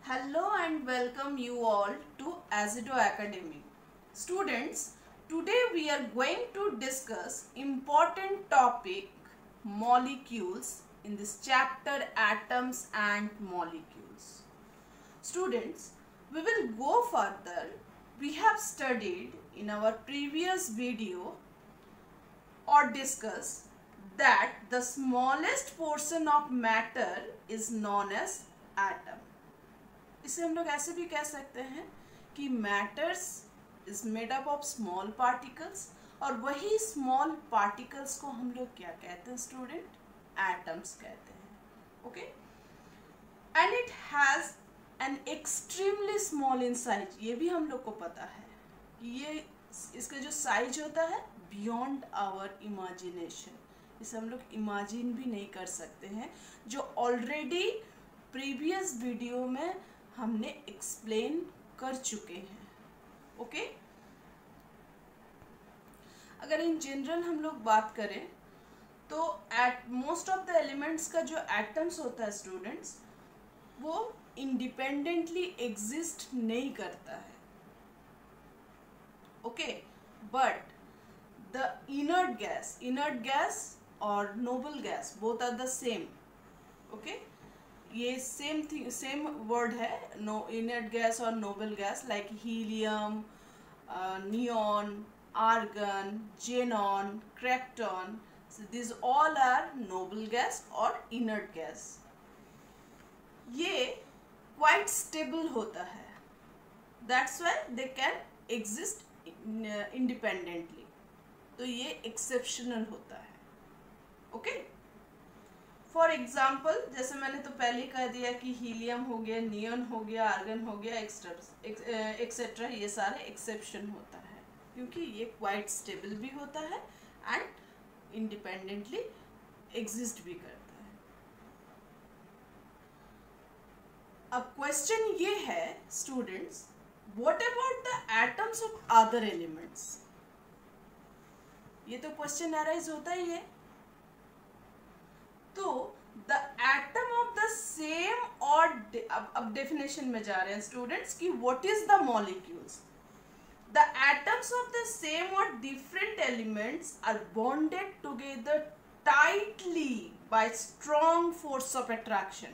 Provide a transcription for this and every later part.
Hello and welcome you all to Azido Academy. Students, today we are going to discuss important topic molecules in this chapter atoms and molecules. Students, we will go further. We have studied in our previous video or discussed that the smallest portion of matter is known as atom. इसे हम लोग ऐसे भी कह सकते हैं कि matters is made up of small particles और वही स्मॉल पार्टिकल्स को हम लोग क्या कहते हैं स्टूडेंट? एटम्स कहते हैं. Okay, and it has an extremely small in size. ये भी हम लोग को पता है कि ये इसका जो साइज होता है बियॉन्ड आवर इमेजिनेशन. इसे हम लोग इमेजिन भी नहीं कर सकते हैं, जो ऑलरेडी प्रीवियस वीडियो में हमने एक्सप्लेन कर चुके हैं. ओके, अगर इन जनरल हम लोग बात करें तो at most of the elements का जो एटम्स होता है स्टूडेंट्स, वो इंडिपेंडेंटली एग्जिस्ट नहीं करता है. Okay, but the inert gas और noble gas both are the same. Okay, ये सेम वर्ड है, नो इनर्ट गैस और noble gas, like helium, neon, argon, xenon, krypton. This all are noble gas और inert gas. ये quite stable होता है, that's why they can exist independently. तो ये exceptional होता है. ओके, फॉर एग्जाम्पल जैसे मैंने तो पहले ही कह दिया कि हीलियम हो गया, नियॉन हो गया, आर्गन हो गया, एक्सेट्रा, ये सारे एक्सेप्शन होता है क्योंकि ये क्वाइट स्टेबल भी होता है एंड इंडिपेंडेंटली एग्जिस्ट भी करता है. अब क्वेश्चन ये है students, what about the atoms of other elements? ये तो क्वेश्चन अराइज होता ही है. तो the atom of the same, और अब डेफिनेशन में जा रहे हैं स्टूडेंट्स कि what is the molecules. The atoms of the same और different elements are bonded together tightly by strong force of attraction.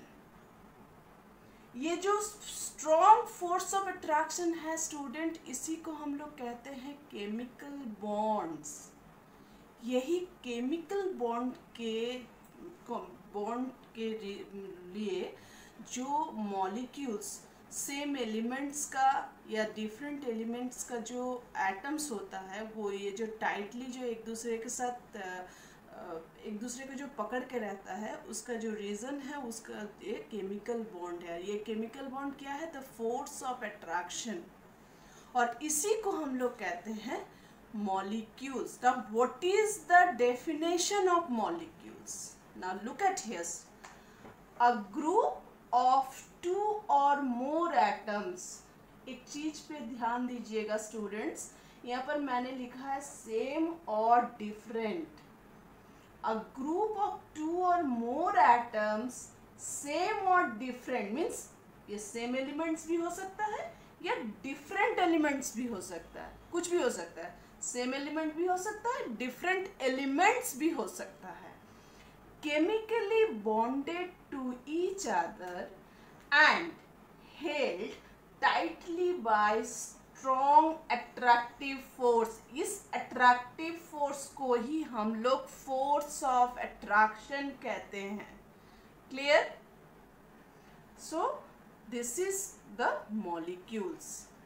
ये जो स्ट्रॉन्ग फोर्स ऑफ अट्रैक्शन है स्टूडेंट, इसी को हम लोग कहते हैं केमिकल बॉन्ड्स. यही केमिकल बॉन्ड के लिए जो मॉलिक्यूल्स सेम एलिमेंट्स का या डिफरेंट एलिमेंट्स का जो एटम्स होता है, वो ये जो टाइटली जो एक दूसरे के साथ एक दूसरे को जो पकड़ के रहता है, उसका जो रीज़न है उसका ये केमिकल बॉन्ड है. ये केमिकल बॉन्ड क्या है? The force of attraction. और इसी को हम लोग कहते हैं molecules. Now what is the definition of molecules? Now look at here. A group of two or more atoms. एक चीज पे ध्यान दीजिएगा स्टूडेंट्स, यहाँ पर मैंने लिखा है सेम और different. A group of two or more atoms, same और different means ये सेम एलिमेंट्स भी हो सकता है या डिफरेंट एलिमेंट्स भी हो सकता है. कुछ भी हो सकता है, सेम एलिमेंट भी हो सकता है, डिफरेंट एलिमेंट्स भी हो सकता है. Chemically bonded to each other and held tightly by strong attractive force. इस अट्रैक्टिव फोर्स को ही हम लोग फोर्स ऑफ अट्रैक्शन कहते हैं. Clear? So this is the molecules.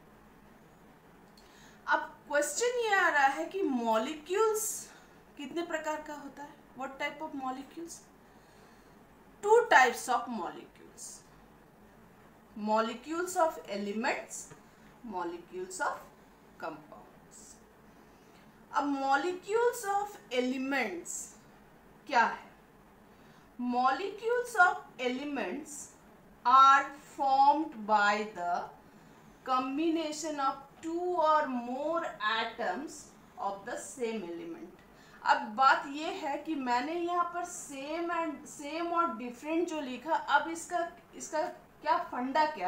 अब क्वेश्चन ये आ रहा है कि मॉलिक्यूल्स कितने प्रकार का होता है? What type of molecules? Two types of molecules. Molecules of elements, molecules of compounds. अब मॉलिक्यूल्स ऑफ एलिमेंट्स क्या है? Molecules of elements are formed by the combination of two or more atoms of the same element. अब बात ये है कि मैंने यहाँ पर सेम और डिफरेंट जो लिखा, अब इसका क्या फंडा क्या है?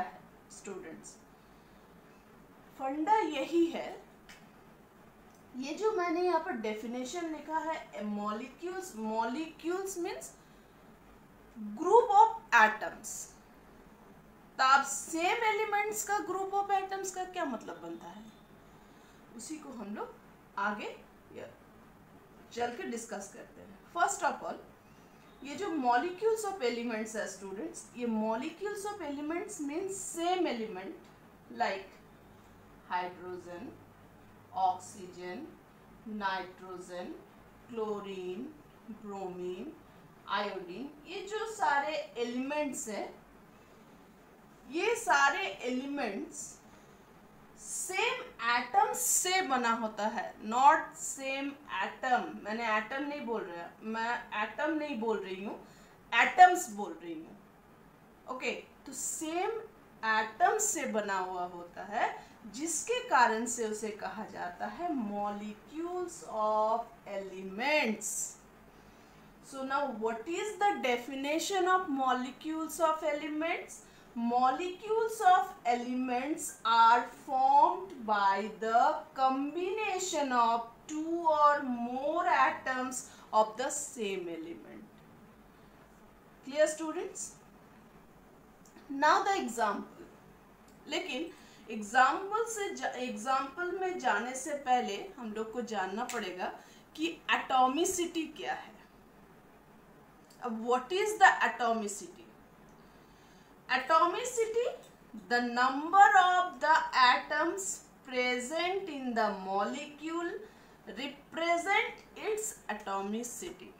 स्टूडेंट्स, फंडा यही है। ये जो मैंने यहाँ पर डेफिनेशन लिखा है molecules, molecules means group of atoms. तो आप सेम एलिमेंट्स का ग्रुप ऑफ एटम्स का क्या मतलब बनता है, उसी को हम लोग आगे चल के डिस्कस करते हैं। फर्स्ट ऑफ ऑल, ये जो मॉलिक्यूल्स ऑफ एलिमेंट्स है स्टूडेंट्स, ये molecules of elements means same element like hydrogen, oxygen, nitrogen, chlorine, bromine, iodine, ये जो सारे एलिमेंट्स हैं, ये सारे एलिमेंट्स सेम एटम से बना होता है, नॉट सेम एटम। मैंने एटम नहीं बोल रहा, मैं एटम नहीं बोल रही हूँ, एटम्स बोल रही हूँ। ओके, तो सेम एटम से बना हुआ होता है, जिसके कारण से उसे कहा जाता है molecules of elements. So now what is the definition of molecules of elements? Molecules of elements are formed by the combination of two or more atoms of the same element. Clear students? Now the example. लेकिन example में जाने से पहले हम लोग को जानना पड़ेगा कि एटॉमिसिटी क्या है। अब what is the atomicity? Atomicity, the number of the atoms present in the molecule represent its atomicity.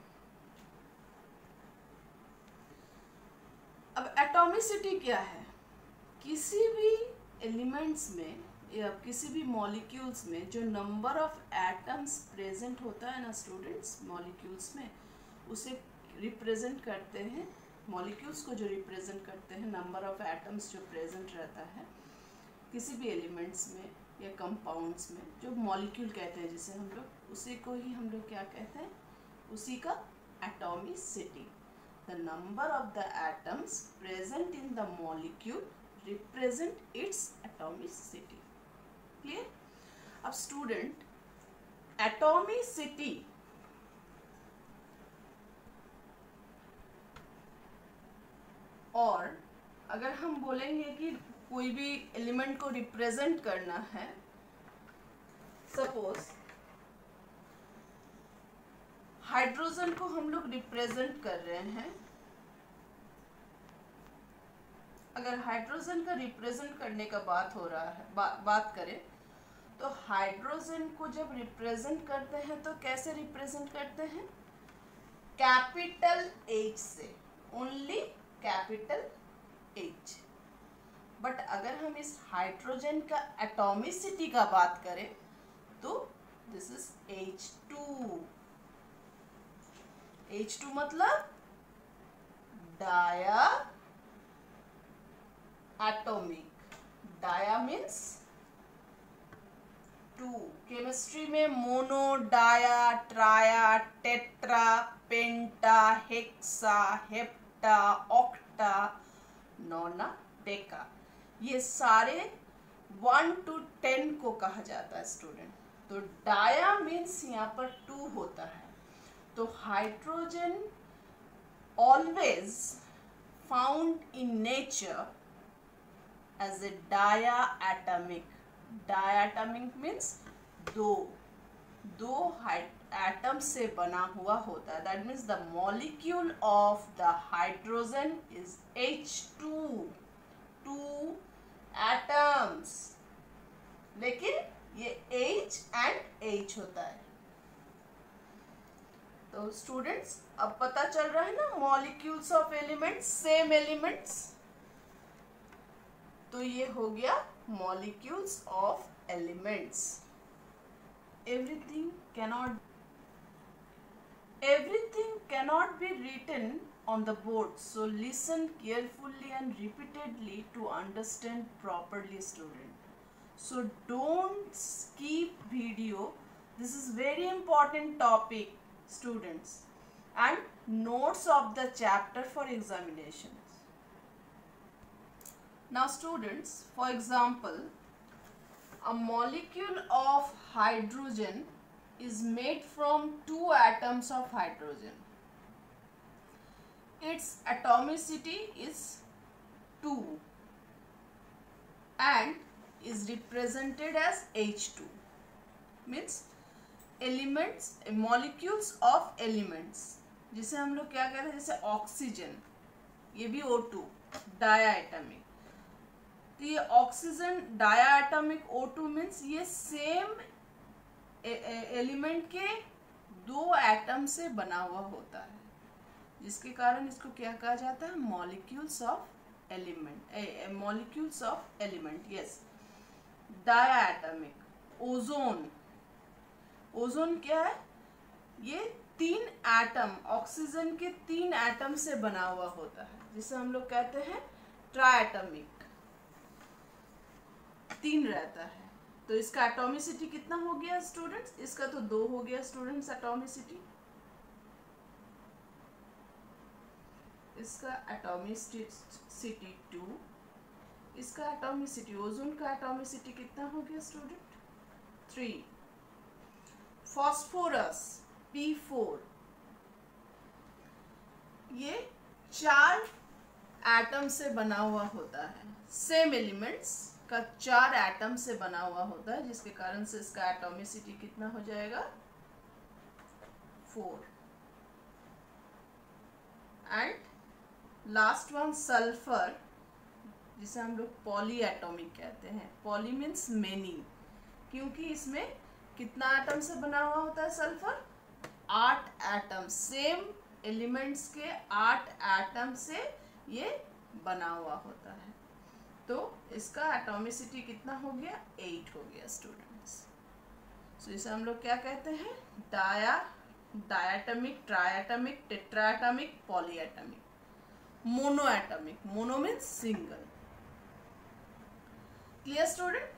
अब एटॉमिसिटी क्या है? किसी भी एलिमेंट्स में या किसी भी मॉलिक्यूल्स में जो नंबर ऑफ एटम्स प्रेजेंट होता है ना स्टूडेंट्स, मॉलिक्यूल्स में, उसे रिप्रेजेंट करते हैं। मॉलिक्यूल्स को जो रिप्रेजेंट करते हैं, नंबर ऑफ एटम्स जो प्रेजेंट रहता है किसी भी एलिमेंट्स में या कंपाउंड्स में, जो मॉलिक्यूल कहते हैं जिसे हम लोग, उसी को ही हम लोग क्या कहते हैं, उसी का atomicity. The number of the atoms present in the molecule represent its atomicity. Clear? अब स्टूडेंट, एटॉमिसिटी और अगर हम बोलेंगे कि कोई भी एलिमेंट को रिप्रेजेंट करना है, सपोज हाइड्रोजन को हम लोग रिप्रेजेंट कर रहे हैं। अगर हाइड्रोजन का रिप्रेजेंट करने का बात हो रहा है, बात करें तो हाइड्रोजन को जब रिप्रेजेंट करते हैं तो कैसे रिप्रेजेंट करते हैं? कैपिटल H से, ओनली कैपिटल H। बट अगर हम इस हाइड्रोजन का एटॉमिसिटी का बात करें तो दिस इज H2। H2 मतलब diatomic. Di means two. Chemistry में mono, di, tri, tetra, penta, hexa, hepta, octa, nona, deca, ये सारे 1 to 10 को कहा जाता है स्टूडेंट। तो डाया मीन्स यहाँ पर 2 होता है। तो hydrogen always found in nature as a diatomic. Diatomic means दो एटम से बना हुआ होता है। That means the molecule of the hydrogen is H2, 2 atoms, लेकिन ये H and H होता है। तो स्टूडेंट्स, अब पता चल रहा है ना, molecules of elements, same elements. तो ये हो गया molecules of elements. Everything cannot be written on the board, so listen carefully and repeatedly to understand properly, student. So don't skip video. This is very important topic, students, and notes of the chapter for examinations. Now students, for example, a molecule of hydrogen is made from 2 atoms of hydrogen. Its atomicity is 2 and is represented as H2. Means elements, molecules of elements, जिसे हम लोग क्या कहते हैं, जैसे oxygen, ये भी O2 diatomic. तो ये ऑक्सीजन डायटोमिक O2 मीन्स ये सेम एलिमेंट के 2 एटम से बना हुआ होता है, जिसके कारण इसको क्या कहा जाता है, molecules of element. Molecules of element, yes. Diatomic. Ozone. Ozone क्या है, ये 3 एटम, ऑक्सीजन के 3 एटम से बना हुआ होता है, जिसे हम लोग कहते हैं ट्राइएटमिक. 3 रहता है. तो इसका एटॉमिसिटी कितना हो गया स्टूडेंट्स, इसका तो 2 हो गया स्टूडेंट्स एटॉमिसिटी. इसका एटॉमिसिटी 2, इसका एटॉमिसिटी, ओजोन का एटॉमिसिटी कितना हो गया स्टूडेंट, 3. फॉस्फोरस P4, ये 4 एटम से बना हुआ होता है, सेम एलिमेंट्स का 4 एटम से बना हुआ होता है, जिसके कारण से इसका एटॉमिसिटी कितना हो जाएगा, 4. एंड लास्ट वन सल्फर, जिसे हम लोग पॉली एटॉमिक कहते हैं. पॉली मीन्स मेनी, क्योंकि इसमें कितना एटम से बना हुआ होता है सल्फर, 8 एटम, सेम एलिमेंट्स के 8 एटम से ये बना हुआ होता है. तो इसका एटॉमिसिटी कितना हो गया, 8 हो गया स्टूडेंट्स. सो इसे हम लोग क्या कहते हैं, diatomic, triatomic, tetratomic, polyatomic. Monoatomic, mono means single. Clear student?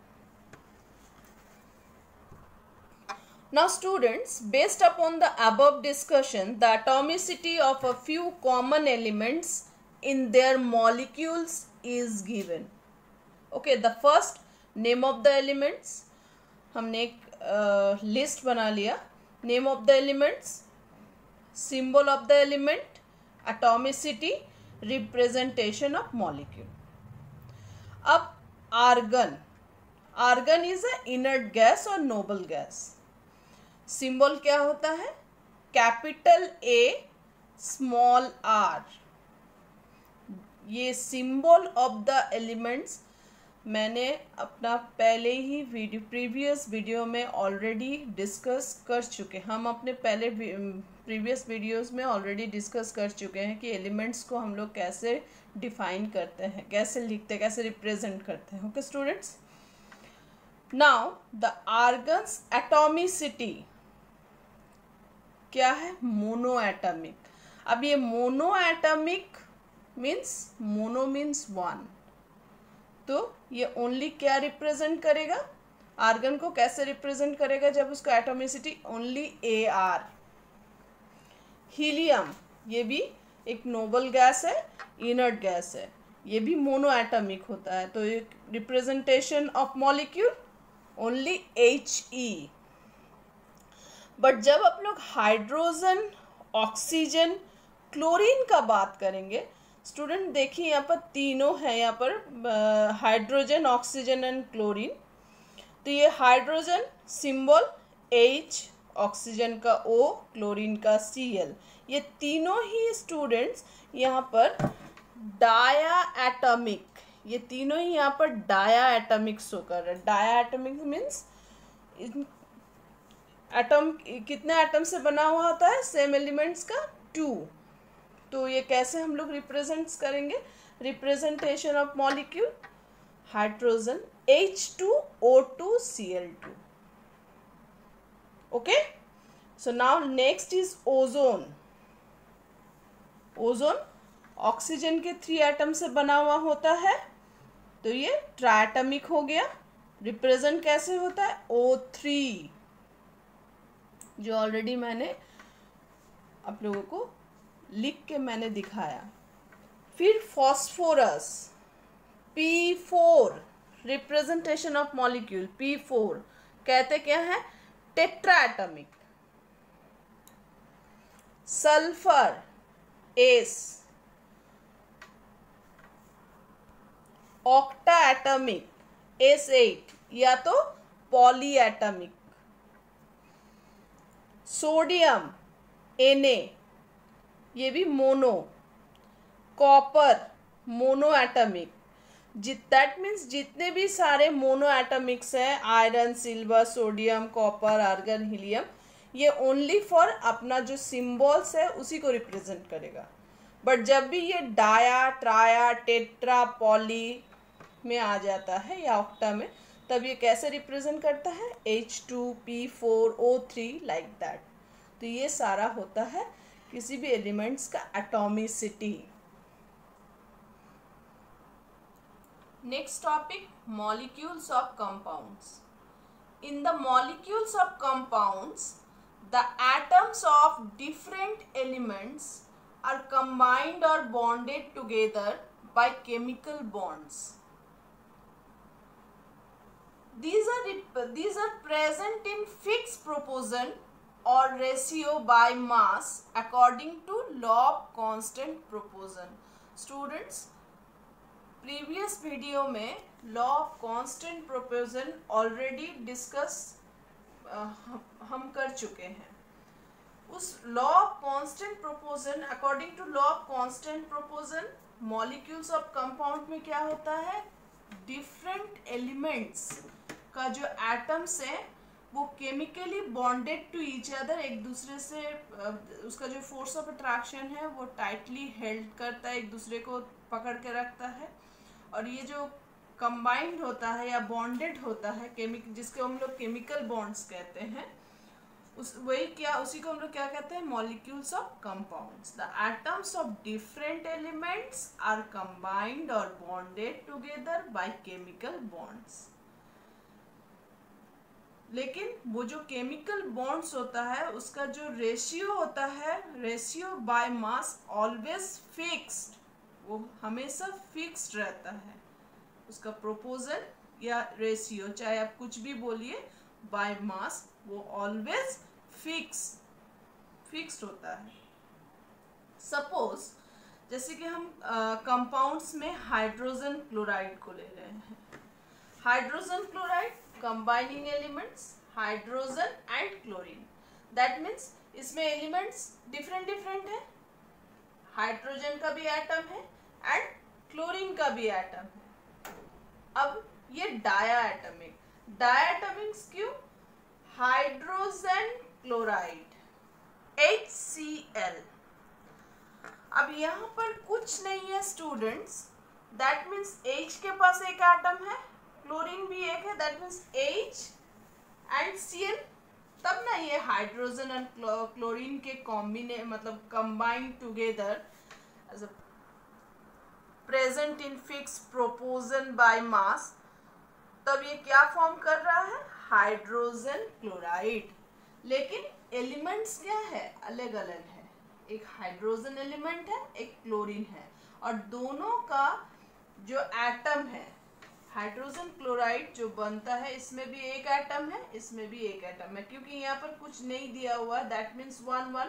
Now students, based upon the above discussion, the atomicity of a few common elements in their molecules is given. Okay, the first, name of the elements. हमने एक list बना लिया. Name of the elements, symbol of the element, atomicity, representation of molecule. अब argon. Argon is a inert gas or noble gas. Symbol क्या होता है, capital A small r. ये symbol of the elements मैंने अपना पहले ही प्रीवियस वीडियो में ऑलरेडी डिस्कस कर चुके. हम अपने पहले प्रीवियस वीडियोस में ऑलरेडी डिस्कस कर चुके हैं कि एलिमेंट्स को हम लोग कैसे डिफाइन करते हैं, कैसे लिखते हैं, कैसे रिप्रेजेंट करते हैं. Okay students, now the argon's atomicity क्या है, मोनो एटमिक. अब ये mono atomic means, mono means 1, तो ये ओनली क्या रिप्रेजेंट करेगा, आर्गन को कैसे रिप्रेजेंट करेगा, जब उसका एटॉमिसिटी ओनली AR. हीलियम, ये भी एक नोबल गैस है, इनर्ट गैस है, ये भी मोनो एटमिक होता है, तो एक representation of molecule only HE. But जब आप लोग हाइड्रोजन, ऑक्सीजन, क्लोरीन का बात करेंगे स्टूडेंट, देखिए यहाँ पर तीनों है, यहाँ पर हाइड्रोजन, ऑक्सीजन एंड क्लोरीन. तो ये हाइड्रोजन सिंबल H, ऑक्सीजन का O, क्लोरीन का Cl, ये तीनों ही स्टूडेंट्स यहाँ पर डाया एटमिक, ये तीनों ही यहाँ पर डाया एटमिक शो कर रहे हैं. डाया एटमिक मीन्स एटम, कितने एटम से बना हुआ होता है सेम एलिमेंट्स का, 2. तो ये कैसे हम लोग रिप्रेजेंट्स करेंगे, representation of molecule, hydrogen H2O2Cl2. Okay, so now next is ozone. Ozone oxygen के 3 एटम से बना हुआ होता है, तो ये ट्राइएटमिक हो गया. रिप्रेजेंट कैसे होता है, O3, जो ऑलरेडी मैंने आप लोगों को लिख के मैंने दिखाया. फिर phosphorus, P4 representation of molecule, P4 कहते क्या है? Tetra atomic. Sulphur S, octa atomic S8 या तो पॉली एटमिक। सोडियम Na, ये भी mono. Copper mono atomic. That means जितने भी सारे मोनो एटमिक्स हैं, iron, silver, sodium, copper, argon, helium, ये ओनली फॉर अपना जो सिंबल्स है उसी को रिप्रेजेंट करेगा। बट जब भी ये डाया, ट्राया, टेट्रा, पॉली में आ जाता है या ऑक्टा में, तब ये कैसे रिप्रेजेंट करता है? H2P4O3 like that. तो ये सारा होता है किसी भी एलिमेंट्स का atomicity. Next topic, molecules of compounds. In the molecules of compounds, the atoms of different elements are combined और bonded together by chemical bonds. These are present in fixed proportion or ratio by mass according to law of constant proportion. Students, previous video में law of constant proportion already discuss हम कर चुके हैं। उस law of constant proportion, according to law of constant proportion, molecules of compound में क्या होता है? डिफरेंट एलिमेंट्स का जो एटम्स है वो chemically bonded to each other, एक दूसरे से उसका जो फोर्स ऑफ अट्रैक्शन है वो टाइटली हेल्ड करता है, एक दूसरे को पकड़ के रखता है। और ये जो कंबाइंड होता है या बॉन्डेड होता है, जिसको हम लोग केमिकल बॉन्ड्स कहते हैं, उसी को हम लोग क्या कहते हैं? Molecules of compounds. The atoms of different elements are combined और bonded together by chemical bonds. लेकिन वो जो केमिकल बॉन्ड्स होता है उसका जो रेशियो होता है, ratio by mass always fixed, वो हमेशा फिक्स्ड रहता है। उसका प्रोपोर्शन या रेशियो, चाहे आप कुछ भी बोलिए, बाय मास वो ऑलवेज फिक्स्ड होता है। सपोज जैसे कि हम कंपाउंड्स में हाइड्रोजन क्लोराइड को ले रहे हैं। Hydrogen chloride combining elements hydrogen and chlorine. That means इसमें एलिमेंट्स डिफरेंट है। हाइड्रोजन का भी एटम है एंड क्लोरीन का भी एटम है। अब ये डायाटॉमिक क्यों? Hydrogen chloride HCl। अब यहाँ पर कुछ नहीं है स्टूडेंट्स, दैट मीन्स H के पास एक एटम है, क्लोरीन भी एक है, that means H and Cl। तब ना ये हाइड्रोजन एंड क्लोरीन के मतलब combined together as a present in fix proportion by mass, तब ये क्या फॉर्म कर रहा है? Hydrogen chloride. लेकिन एलिमेंट्स क्या है? अलग अलग है। एक हाइड्रोजन एलिमेंट है, एक क्लोरीन है, और दोनों का जो एटम है, हाइड्रोजन क्लोराइड जो बनता है, इसमें भी एक एटम है, इसमें भी एक एटम है। क्योंकि यहाँ पर कुछ नहीं दिया हुआ, दैट मीन्स 1 1।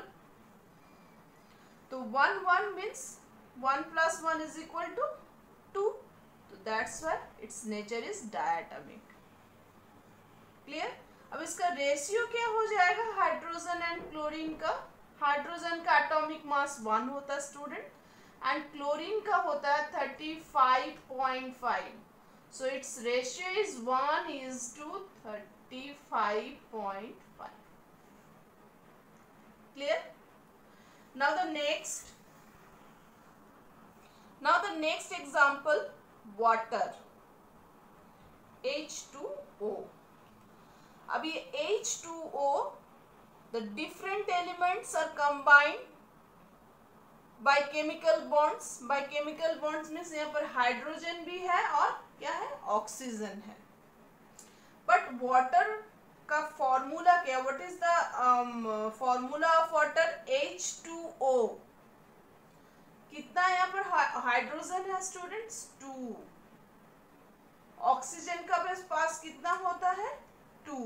तो 1 1 मीन्स 1 + 1 = 2। तो that's why it's nature is diatomic. Clear? अब इसका रेशियो क्या हो जाएगा हाइड्रोजन एंड क्लोरीन का? हाइड्रोजन का एटॉमिक मास 1 होता है स्टूडेंट, एंड क्लोरीन का होता है 35.5। So it's ratio is 1:35.5। Clear? Now the next example, water, H2O. अब ये H2O, the different elements are combined by chemical bonds. By chemical bonds means यहाँ पर हाइड्रोजन भी है और क्या है? ऑक्सीजन है। बट वाटर का फॉर्मूला क्या? What is the formula of water? H2O। कितना यहाँ पर हाइड्रोजन है स्टूडेंट्स? 2। ऑक्सीजन का पास कितना होता है 2,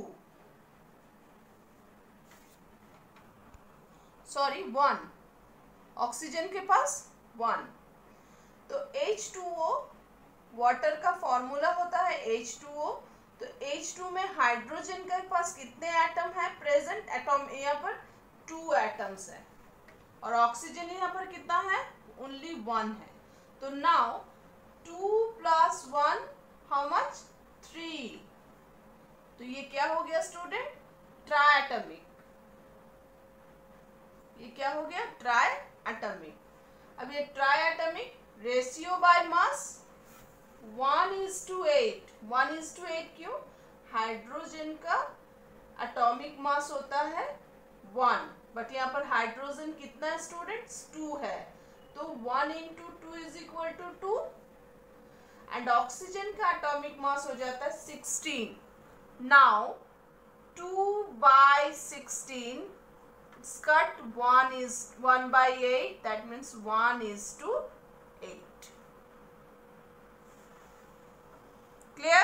सॉरी 1, ऑक्सीजन के पास 1। तो H2O वाटर का फॉर्मूला होता है H2O। तो H2 में हाइड्रोजन के पास कितने एटम है प्रेजेंट, एटम यहाँ पर 2 एटम्स है, और ऑक्सीजन यहाँ पर कितना है ओनली 1 है। तो नाउ 2 + 1 हाउ मच 3। तो ये क्या हो गया स्टूडेंट, ट्राइएटॉमिक। ये क्या हो गया ट्राइएटॉमिक। अब ये ट्राइएटॉमिक रेशियो बाय मास 1:8। 1:8 क्यों, हाइड्रोजन का एटॉमिक मास होता है 1, बट यहाँ पर हाइड्रोजन कितना है स्टूडेंट्स 2 है, तो 1 × 2 = 2, एंड ऑक्सीजन का एटॉमिक मास हो जाता है 16। Now 2/16 cut 1/8, that means 1:8। clear?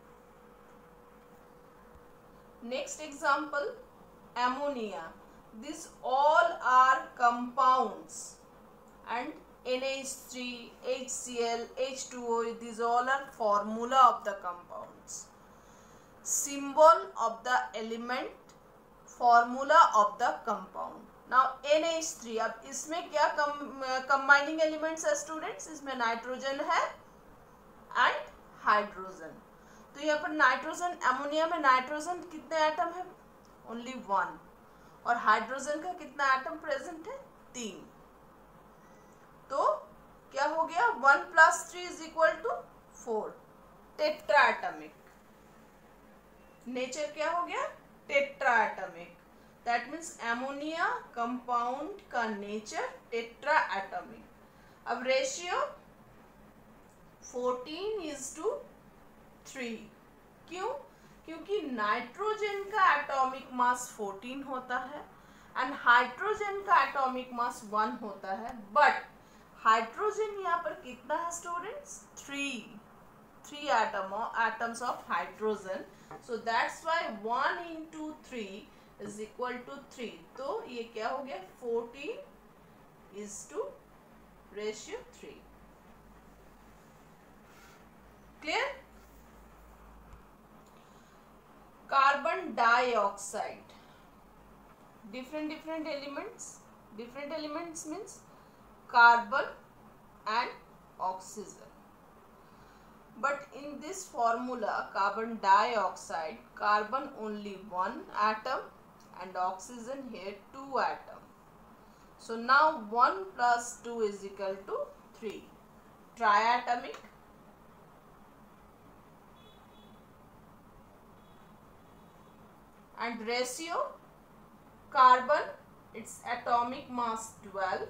Next example, ammonia. These all are compounds, and NH3, HCl, H2O, these all are formula of the compounds. Symbol of the element, formula of the compound. Now NH3, अब इसमें क्या combining elements है students, इसमें nitrogen है and hydrogen. तो यहाँ पर nitrogen, ammonia में नाइट्रोजन कितने एटम है ओनली 1, और हाइड्रोजन का कितना एटम प्रेजेंट है 3। तो क्या हो गया 1 + 3 = 4, टेट्राएटॉमिक। नेचर क्या हो गया tetratomic, that means ammonia compound का नेचर टेट्राएटॉमिक। अब रेशियो 14:3। क्यों, क्योंकि नाइट्रोजन का एटॉमिक मास 14 होता है एंड हाइड्रोजन का एटॉमिक मास 1 होता है, बट हाइड्रोजन यहाँ पर कितना है students 3 atoms of hydrogen, so that's why 1 × 3 = 3। तो ये क्या हो गया 14:3। Clear? Carbon dioxide, different elements means carbon and oxygen, but in this formula carbon dioxide, carbon only 1 atom and oxygen here 2 atom. So now 1 + 2 = 3, triatomic। And ratio, carbon its atomic mass 12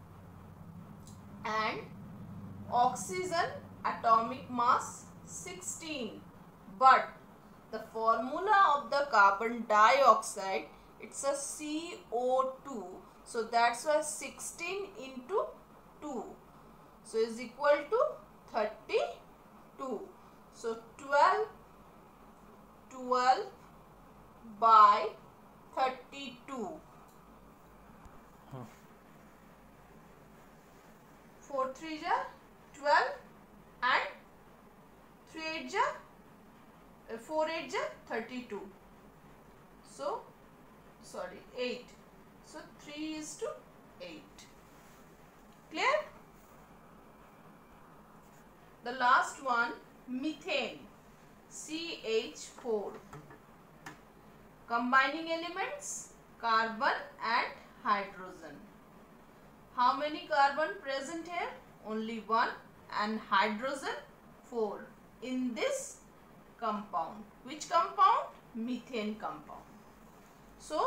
and oxygen atomic mass 16, but the formula of the carbon dioxide, it's a CO2, so that's why 16 × 2, so is equal to 32. So 12 by 32, 4 3 12 and 3 8 4 8 32, so sorry 8, so 3:8। clear? The last one, methane, CH4, combining elements carbon and hydrogen. How many carbon present here? Only 1, and hydrogen 4 in this compound. Which compound? Methane compound. So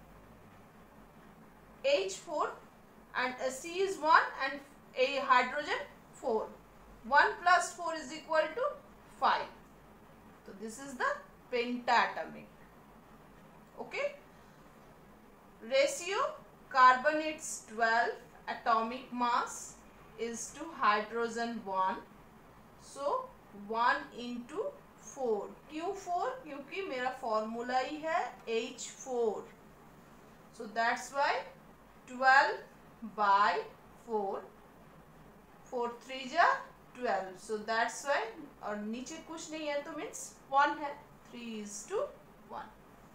H4 and C is 1 and a hydrogen 4. 1 + 4 = 5. So this is the pentaatomic. Okay. Ratio, carbon it's 12 atomic mass is to hydrogen 1. So 1/4। क्यों 4? क्योंकि मेरा formula ही है H4। So that's why 12/4, 4 3 जा 12, so that's why. और नीचे कुछ नहीं है तो मीन्स 1 है, 3:1।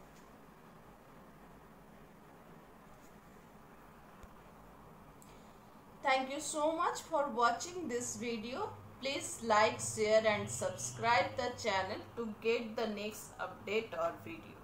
Thank you so much for watching this video. Please like, share and subscribe the channel to get the next update or video.